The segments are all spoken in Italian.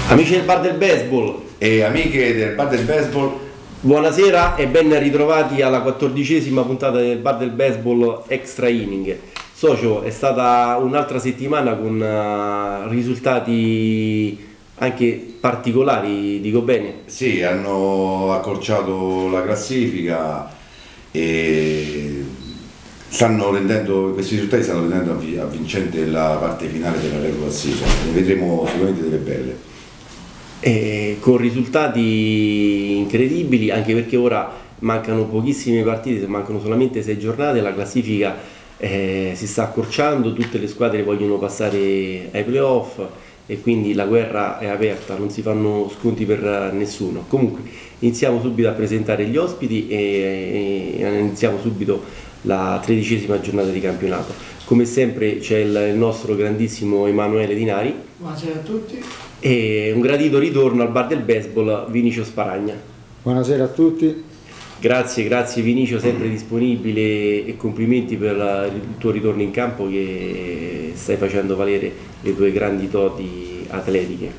Amici del Bar del Baseball e amiche del Bar del Baseball, buonasera e ben ritrovati alla 14ª puntata del Bar del Baseball Extra Inning. Socio, è stata un'altra settimana con risultati anche particolari, dico bene? sì, hanno accorciato la classifica e questi risultati stanno rendendo avvincente la parte finale della regular season. Ne vedremo sicuramente delle belle. Con risultati incredibili, anche perché ora mancano pochissime partite, mancano solamente 6 giornate, la classifica si sta accorciando, tutte le squadre vogliono passare ai playoff e quindi la guerra è aperta, non si fanno sconti per nessuno. Comunque iniziamo subito a presentare gli ospiti e iniziamo subito la 13ª giornata di campionato. Come sempre c'è il nostro grandissimo Emanuele Dinari. Buonasera a tutti. E un gradito ritorno al Bar del Baseball, Vinicio Sparagna. Buonasera a tutti. Grazie Vinicio, sempre disponibile, e complimenti per il tuo ritorno in campo, che stai facendo valere le tue grandi doti atletiche.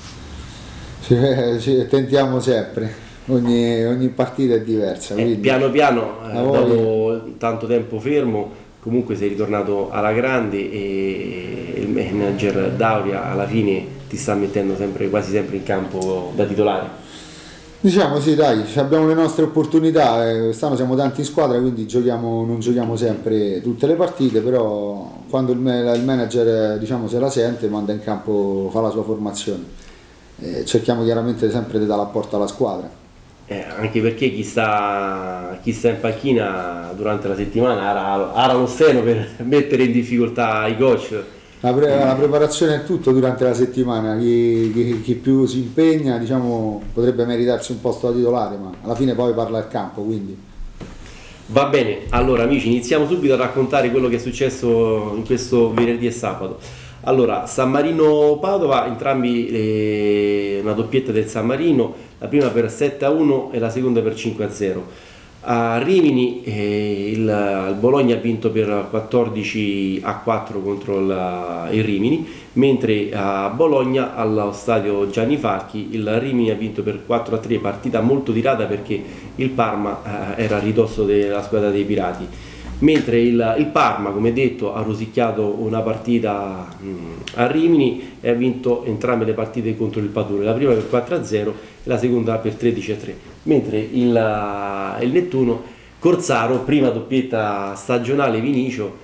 Sì, tentiamo sempre, ogni partita è diversa. Piano piano, dopo tanto tempo fermo, comunque sei ritornato alla grande e il manager Dauria alla fine ti sta mettendo quasi sempre in campo da titolare. Diciamo sì, dai, abbiamo le nostre opportunità, quest'anno siamo tanti in squadra, quindi non giochiamo sempre tutte le partite, però quando il manager se la sente manda in campo, fa la sua formazione. Cerchiamo chiaramente sempre di dare l'apporto alla squadra. Anche perché chi sta in panchina durante la settimana ha lo steno per mettere in difficoltà i coach. La preparazione è tutto durante la settimana, chi più si impegna potrebbe meritarsi un posto da titolare, ma alla fine poi parla il campo, quindi. Va bene, allora amici, iniziamo subito a raccontare quello che è successo in questo venerdì e sabato. Allora, San Marino-Padova, entrambi una doppietta del San Marino, la prima per 7-1 e la seconda per 5-0. A Rimini il Bologna ha vinto per 14-4 contro il Rimini, mentre a Bologna allo stadio Gianni Falchi il Rimini ha vinto per 4-3, partita molto tirata perché il Parma era a ridosso della squadra dei Pirati, mentre il Parma, come detto, ha rosicchiato una partita a Rimini e ha vinto entrambe le partite contro il Padule, la prima per 4-0 e la seconda per 13-3, mentre il Nettuno Corsaro, prima doppietta stagionale Vinicio,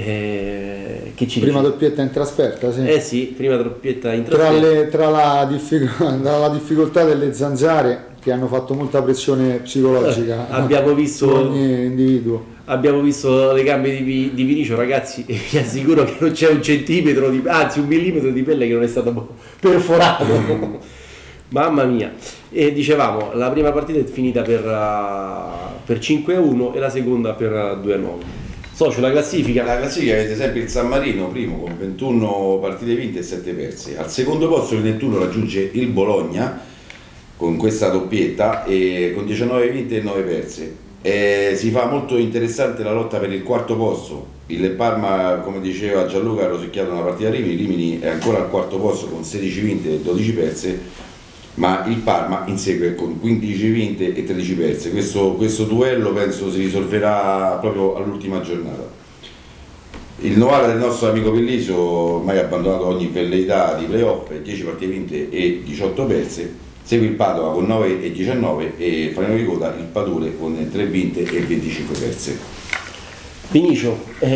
prima doppietta in trasferta, sì. Sì, prima doppietta in trasferta. Tra la difficoltà delle zanzare, che hanno fatto molta pressione psicologica abbiamo visto su ogni individuo. Abbiamo visto le gambe di Vinicio, ragazzi, vi assicuro che non c'è un millimetro di pelle che non è stato perforato. Mamma mia. E dicevamo, la prima partita è finita per 5-1 e la seconda per 2-9. Socio, la classifica Avete sempre il San Marino primo con 21 partite vinte e 7 perse. Al secondo posto il Nettuno raggiunge il Bologna con questa doppietta e con 19 vinte e 9 perse. Si fa molto interessante la lotta per il quarto posto. Il Parma, come diceva Gianluca, ha rosicchiato una partita a Rimini è ancora al quarto posto con 16 vinte e 12 perse, ma il Parma insegue con 15 vinte e 13 perse. Questo duello penso si risolverà proprio all'ultima giornata. Il Novara del nostro amico Pellisio ormai ha abbandonato ogni velleità di playoff, 10 partite vinte e 18 perse. Segue il Padova con 9 e 19 e Farino di coda il Padule con 3 vinte e 25 perse. Vinicio,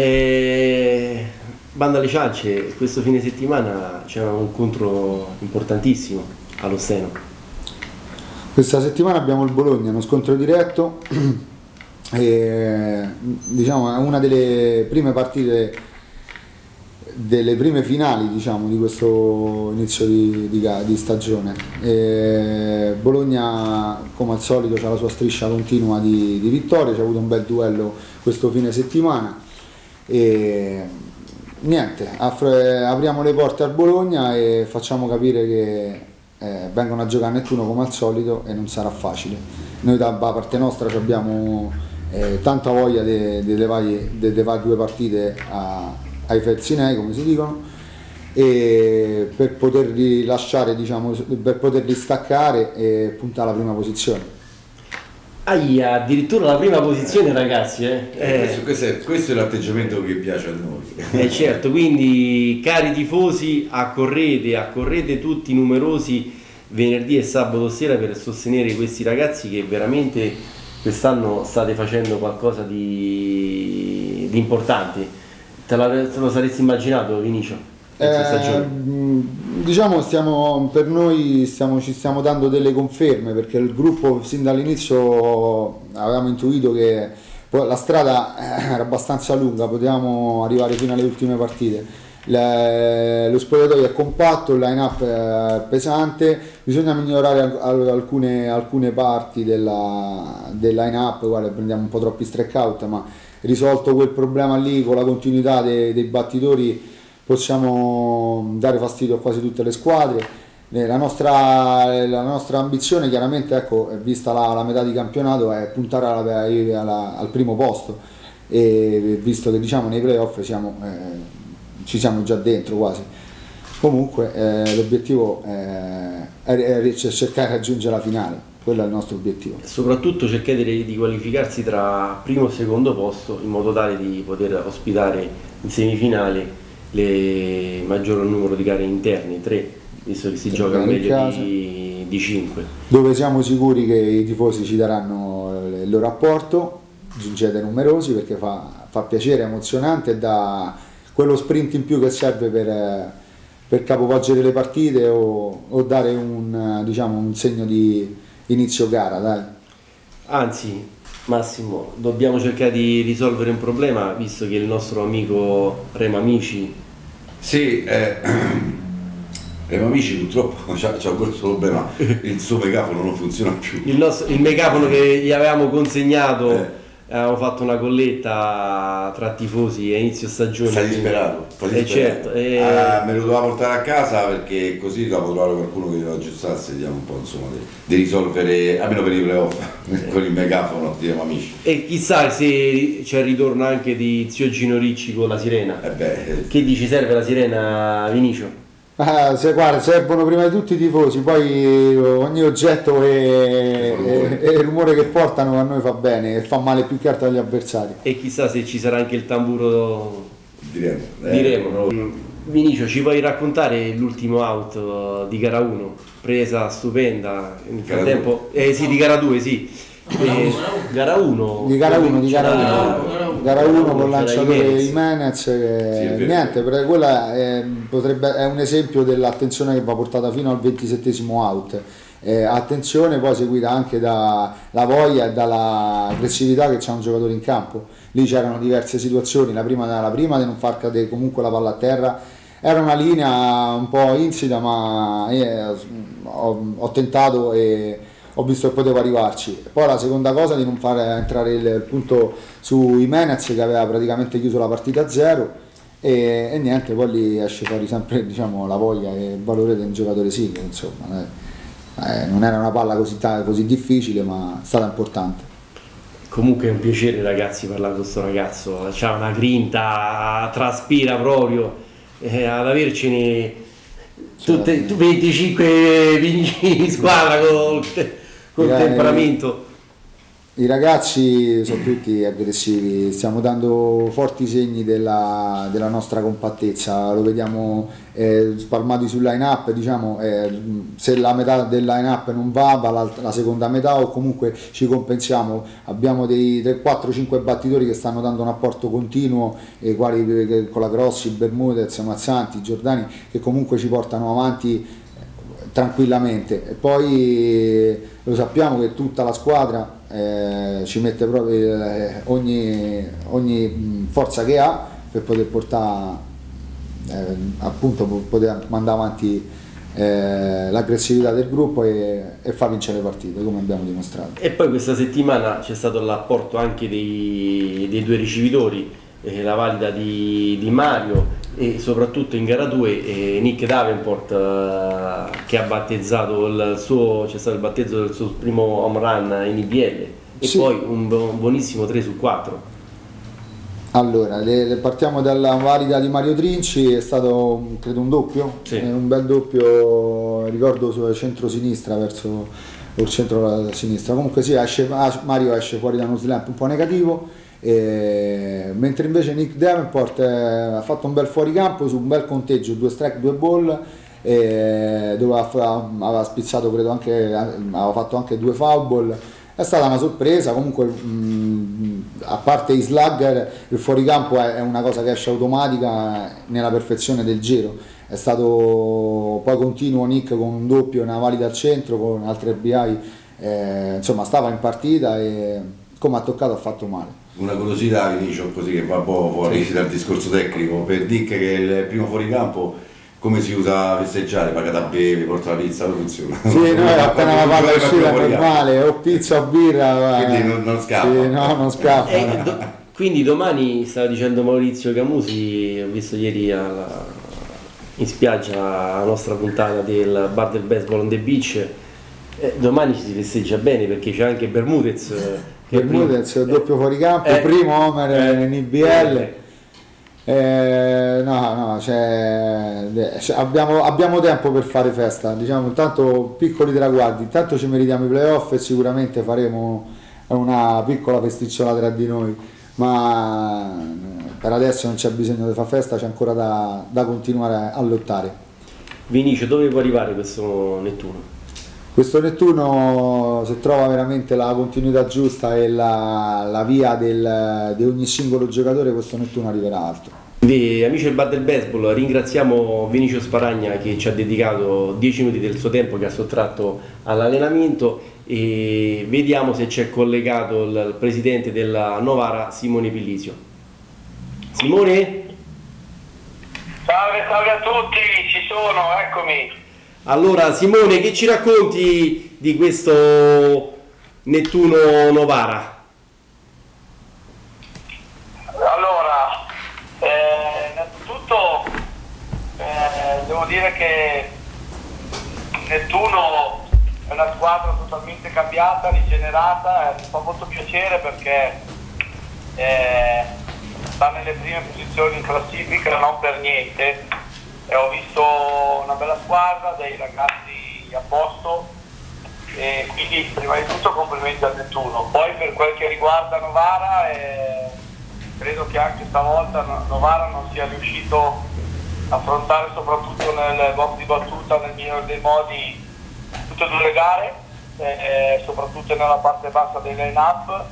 banda alle ciance, questo fine settimana c'è un incontro importantissimo allo Steno. Questa settimana abbiamo il Bologna, uno scontro diretto, è una delle prime partite, delle prime finali di questo inizio di stagione. Bologna, come al solito, ha la sua striscia continua di vittorie, c'è avuto un bel duello questo fine settimana e niente, apriamo le porte al Bologna e facciamo capire che vengono a giocare a Nettuno come al solito e non sarà facile. Noi da parte nostra abbiamo tanta voglia di levare 2 partite ai Felsinei, come si dicono, e per poterli lasciare, diciamo, per poterli staccare e puntare alla prima posizione. Addirittura la prima posizione, ragazzi. Questo è l'atteggiamento che piace a noi. Certo, quindi cari tifosi, accorrete tutti numerosi venerdì e sabato sera per sostenere questi ragazzi che veramente quest'anno state facendo qualcosa di importante. Te lo saresti immaginato, Vinicio? Diciamo per noi ci stiamo dando delle conferme, perché il gruppo sin dall'inizio avevamo intuito che la strada era abbastanza lunga, potevamo arrivare fino alle ultime partite. Lo spogliatoio è compatto, il line-up è pesante, bisogna migliorare alcune parti del line-up, guarda, prendiamo un po' troppi strike out, ma risolto quel problema lì con la continuità dei battitori possiamo dare fastidio a quasi tutte le squadre. La nostra ambizione, chiaramente, ecco, vista la metà di campionato, è puntare al primo posto, e visto che, diciamo, nei playoff ci siamo già dentro quasi. Comunque l'obiettivo è cercare di raggiungere la finale, quello è il nostro obiettivo. Soprattutto cercate di qualificarsi tra primo e secondo posto, in modo tale di poter ospitare in semifinale il maggior numero di gare interne, 3, visto che si gioca meglio di 5. Dove siamo sicuri che i tifosi ci daranno il loro apporto, giungete numerosi, perché fa piacere, è emozionante e dà quello sprint in più che serve per capovolgere le partite o dare un segno di inizio gara, dai. Anzi, Massimo, dobbiamo cercare di risolvere un problema, visto che il nostro amico Remo Amici... Sì, Remo Amici purtroppo c'ha questo problema, il suo megafono non funziona più. Il megafono che gli avevamo consegnato, avevamo fatto una colletta tra tifosi a inizio stagione. Stai disperato? Certo. Me lo doveva portare a casa, perché così dovevo trovare qualcuno che lo aggiustasse, vediamo un po', insomma, di risolvere, almeno per i playoff, con il megafono di Remo Amici. E chissà se c'è il ritorno anche di zio Gino Ricci con la sirena. Che dici, serve la sirena, Vinicio? Guarda, servono prima di tutto i tifosi, poi ogni oggetto e il rumore che portano a noi fa bene, e fa male più che altro agli avversari. E chissà se ci sarà anche il tamburo. Diremo. Vinicio, ci vuoi raccontare l'ultimo out di gara 1? Presa stupenda nel frattempo, di gara 2, sì. Gara 1 con lanciatore Jimenez, niente, quella è un esempio dell'attenzione che va portata fino al 27esimo out. Attenzione poi seguita anche dalla voglia e dall'aggressività che c'ha un giocatore in campo. Lì c'erano diverse situazioni, la prima di non far cadere comunque la palla a terra, era una linea un po' insita, ma ho tentato e ho visto che potevo arrivarci. Poi la seconda cosa, di non far entrare il punto su Jimenez, che aveva praticamente chiuso la partita a 0, e niente, poi lì esce fuori sempre, diciamo, la voglia e il valore del giocatore singolo, insomma. Non era una palla così difficile, ma è stata importante. Comunque è un piacere, ragazzi, parlare con questo ragazzo, c'ha una grinta, traspira proprio, ad avercene tutte 25 vicini in squadra col temperamento. I ragazzi sono tutti aggressivi, stiamo dando forti segni della nostra compattezza, lo vediamo spalmati sul line up, diciamo, se la metà del line up non va la seconda metà, o comunque ci compensiamo. Abbiamo dei 4-5 battitori che stanno dando un apporto continuo, quali con la Grossi, Bermudez, Mazzanti, Giordani, che comunque ci portano avanti tranquillamente. E poi lo sappiamo che tutta la squadra ci mette proprio ogni forza che ha per poter portare, appunto, poter mandare avanti l'aggressività del gruppo e far vincere le partite, come abbiamo dimostrato. E poi questa settimana c'è stato l'apporto anche dei due ricevitori, la valida di Mario, e soprattutto in gara 2 Nick Davenport, che ha battezzato c'è stato il battezzo del suo primo home run in IPL, e sì, poi un buonissimo 3 su 4. Allora, partiamo dalla valida di Mario Trinci, è stato credo un doppio, Sì. Un bel doppio, ricordo sul centro-sinistra verso il centro-sinistra. Comunque sì, Mario esce fuori da uno slam un po' negativo, mentre invece Nick Davenport ha fatto un bel fuoricampo su un bel conteggio, 2 strike, 2 ball, dove aveva spizzato, credo anche, aveva fatto anche 2 foul ball. È stata una sorpresa, comunque a parte i slugger il fuoricampo è una cosa che esce automatica nella perfezione del giro, è stato poi continuo Nick con un doppio, una valida al centro con altre RBI, insomma stava in partita e come ha toccato ha fatto male. Una curiosità che dice così che va un po' fuori dal discorso tecnico, per Dick che è il primo fuoricampo, come si usa a festeggiare? Paga da bere, porta la pizza, come funziona? Sì, noi appena la palla uscita normale, o pizza o birra. Quindi non scappa. Sì, no, non scappa. Quindi domani, stava dicendo Maurizio Camusi, ho visto ieri in spiaggia la nostra puntata del bar del baseball on the beach, domani ci si festeggia bene perché c'è anche Bermudez. Bermudez, doppio fuoricampo, primo homer in IBL. Abbiamo tempo per fare festa, diciamo, intanto piccoli traguardi, intanto ci meritiamo i playoff e sicuramente faremo una piccola festicciolata tra di noi, ma per adesso non c'è bisogno di fare festa, c'è ancora da continuare a lottare. Vinicio, dove può arrivare questo Nettuno? Questo Nettuno, se trova veramente la continuità giusta e la via di ogni singolo giocatore, questo Nettuno arriverà alto. Amici del Bar del Baseball, ringraziamo Vinicio Sparagna che ci ha dedicato 10 minuti del suo tempo che ha sottratto all'allenamento e vediamo se c'è collegato il presidente della Novara, Simone Pillisio. Simone? Salve a tutti, ci sono, eccomi. Allora Simone, che ci racconti di questo Nettuno Novara? Allora, innanzitutto devo dire che Nettuno è una squadra totalmente cambiata, rigenerata, mi fa molto piacere perché sta nelle prime posizioni in classifica, non per niente. Ho visto una bella squadra, dei ragazzi a posto e quindi prima di tutto complimenti al Nettuno. Poi per quel che riguarda Novara, credo che anche stavolta Novara non sia riuscito a affrontare soprattutto nel box di battuta nel migliore dei modi tutte e due le gare, soprattutto nella parte bassa dei line-up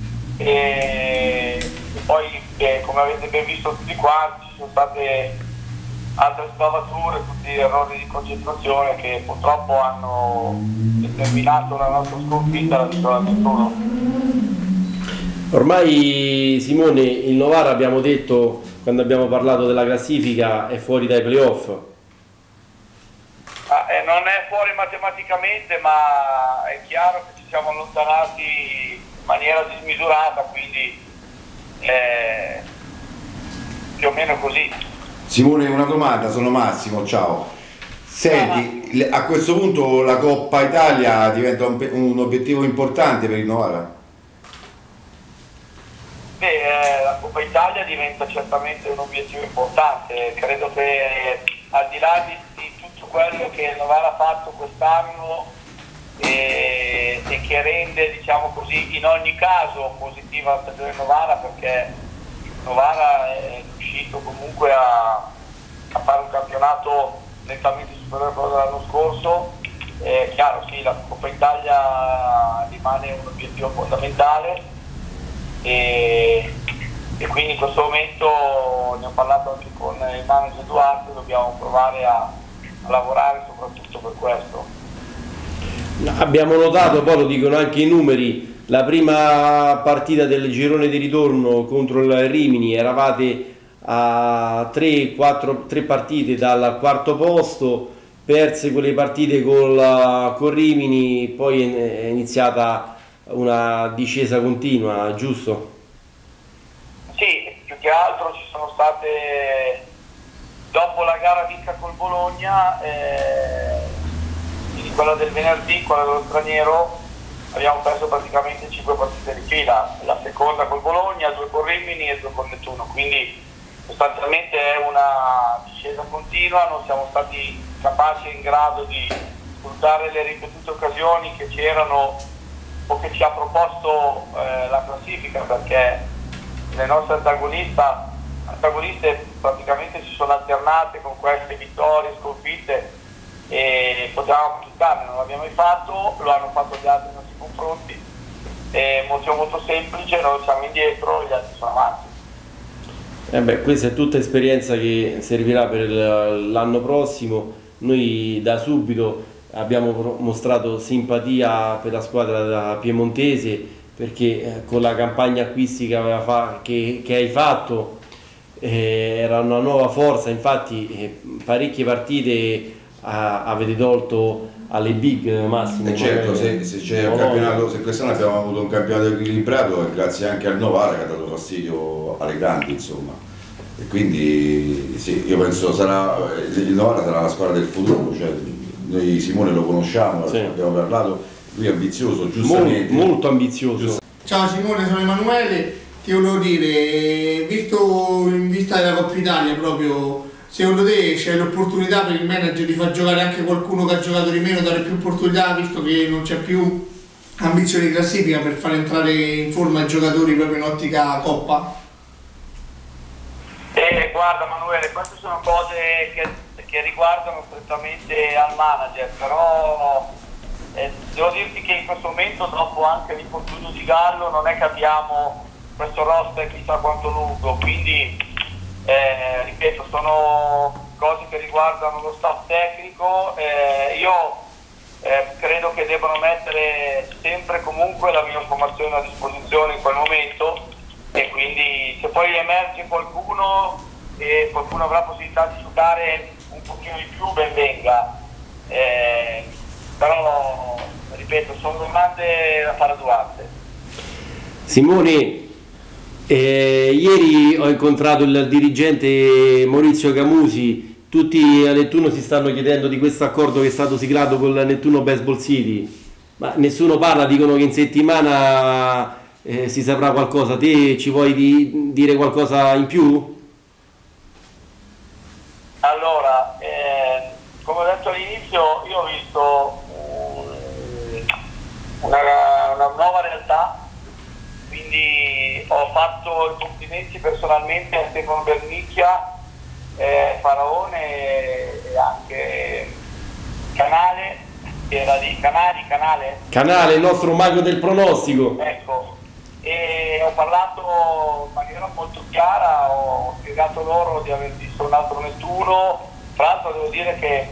e poi come avete ben visto tutti quanti ci sono state altre sbavature, tutti errori di concentrazione che purtroppo hanno determinato la nostra sconfitta alla vittoria del Nettuno. Ormai Simone, il Novara abbiamo detto quando abbiamo parlato della classifica è fuori dai playoff. Non è fuori matematicamente, ma è chiaro che ci siamo allontanati in maniera dismisurata, quindi più o meno così. Simone, una domanda, sono Massimo, ciao. Senti, a questo punto la Coppa Italia diventa un obiettivo importante per il Novara? La Coppa Italia diventa certamente un obiettivo importante, credo che al di là di tutto quello che il Novara ha fatto quest'anno e che rende, diciamo così, in ogni caso positiva la stagione Novara, perché Novara è riuscito comunque a fare un campionato nettamente superiore a quello dell'anno scorso. Chiaro, sì, la Coppa Italia rimane un obiettivo fondamentale e quindi in questo momento ne ho parlato anche con il manager Duarte, dobbiamo provare a lavorare soprattutto per questo. Abbiamo notato, poi lo dicono anche i numeri, la prima partita del girone di ritorno contro il Rimini eravate a 3 partite dal quarto posto, perse quelle partite con Rimini, poi è iniziata una discesa continua, giusto? Sì, più che altro ci sono state, dopo la gara vinta col Bologna, quindi quella del venerdì, quella dello straniero, abbiamo perso praticamente 5 partite di fila, la seconda col Bologna, 2 con Rimini e 2 con Nettuno, quindi sostanzialmente è una discesa continua, non siamo stati capaci e in grado di sfruttare le ripetute occasioni che c'erano o che ci ha proposto la classifica, perché le nostre antagoniste praticamente si sono alternate con queste vittorie, sconfitte, e potevamo buttarne, non l'abbiamo mai fatto, lo hanno fatto gli altri nei nostri confronti, motivo molto semplice: noi siamo indietro, gli altri sono avanti. Questa è tutta esperienza che servirà per l'anno prossimo. Noi da subito abbiamo mostrato simpatia per la squadra piemontese, perché con la campagna acquisti che hai fatto era una nuova forza. Infatti parecchie partite avete tolto alle big, Massimo. Certo, se c'è un campionato, se quest'anno abbiamo avuto un campionato equilibrato, grazie anche al Novara che ha dato fastidio alle grandi, insomma. E quindi sì, io penso il Novara sarà la squadra del futuro, cioè, noi Simone lo conosciamo, sì, abbiamo parlato, lui è ambizioso, giustamente. Molto ambizioso. Ciao Simone, sono Emanuele, ti volevo dire, visto in vista della Coppa Italia proprio, secondo te c'è l'opportunità per il manager di far giocare anche qualcuno che ha giocato di meno, dare più opportunità, visto che non c'è più ambizione di classifica, per far entrare in forma i giocatori proprio in ottica Coppa? Guarda Emanuele, queste sono cose che riguardano strettamente al manager, però devo dirti che in questo momento, dopo anche l'infortunio di Gallo, non è che abbiamo questo roster chissà quanto lungo, quindi ripeto, sono cose che riguardano lo staff tecnico. Io credo che debbano mettere sempre comunque la mia formazione a disposizione in quel momento, e quindi se poi emerge qualcuno e qualcuno avrà possibilità di giocare un pochino di più, ben venga, però ripeto, sono domande da fare a Duarte. Simone, ieri ho incontrato il dirigente Maurizio Camusi. Tutti a Nettuno si stanno chiedendo di questo accordo che è stato siglato con la Nettuno Baseball City, ma nessuno parla, dicono che in settimana si saprà qualcosa. Te ci vuoi dire qualcosa in più? Allora, come ho detto all'inizio, io ho visto una nuova realtà, quindi ho fatto i complimenti personalmente a Stefano Bernicchia, Faraone e anche Canale, che era lì, Canale, il nostro mago del pronostico. Ecco, e ho parlato in maniera molto chiara, ho spiegato loro di aver visto un altro Nettuno. Tra l'altro devo dire che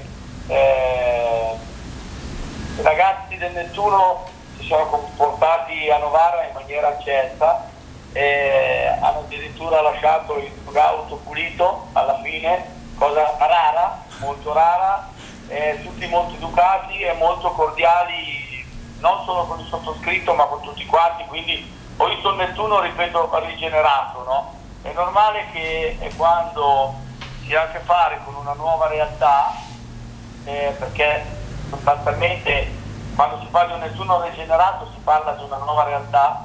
i ragazzi del Nettuno si sono comportati a Novara in maniera eccelsa, hanno addirittura lasciato il dugout pulito alla fine, cosa rara, molto rara, tutti molto educati e molto cordiali, non solo con il sottoscritto ma con tutti quanti, quindi ho visto il Nettuno, ripeto, rigenerato, no? È normale che quando si ha a che fare con una nuova realtà, perché sostanzialmente quando si parla di un Nettuno rigenerato si parla di una nuova realtà,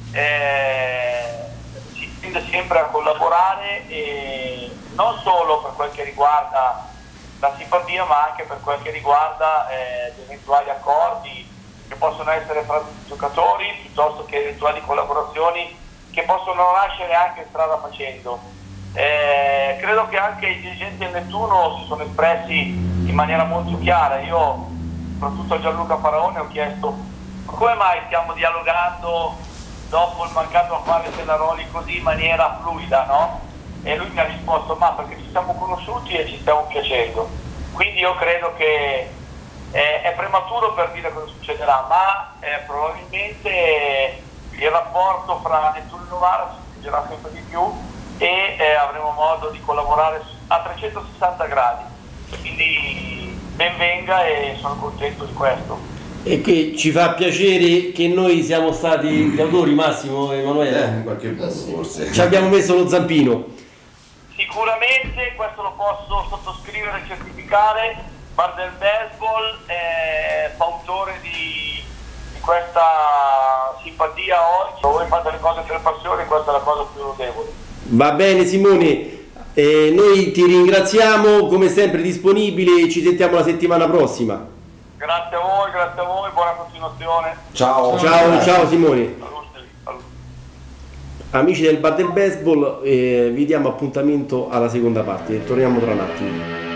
si tende sempre a collaborare, e non solo per quel che riguarda la simpatia, ma anche per quel che riguarda gli eventuali accordi che possono essere fra giocatori, piuttosto che eventuali collaborazioni che possono nascere anche strada facendo. Credo che anche i dirigenti del Nettuno si sono espressi in maniera molto chiara. Io, soprattutto a Gianluca Faraone, ho chiesto come mai stiamo dialogando dopo il mancato affare Tellaroli così in maniera fluida, no? E lui mi ha risposto: ma perché ci siamo conosciuti e ci stiamo piacendo. Quindi io credo che è prematuro per dire cosa succederà, ma probabilmente il rapporto fra Nettuno e Novara si stringerà sempre di più, e avremo modo di collaborare a 360 gradi. Quindi ben venga, e sono contento di questo. E che ci fa piacere che noi siamo stati gli autori, Massimo, Emanuele. In qualche modo forse. Ci abbiamo messo lo zampino. Sicuramente, questo lo posso sottoscrivere e certificare. Bardel Baseball è fautore di questa simpatia oggi, voi fate le cose per passione, questa è la cosa più notevole. Va bene Simone, noi ti ringraziamo, come sempre disponibile, ci sentiamo la settimana prossima. Grazie a voi, buona continuazione. Ciao. Ciao Simone. Saluti. Amici del Bar del Baseball, vi diamo appuntamento alla seconda parte, torniamo tra un attimo.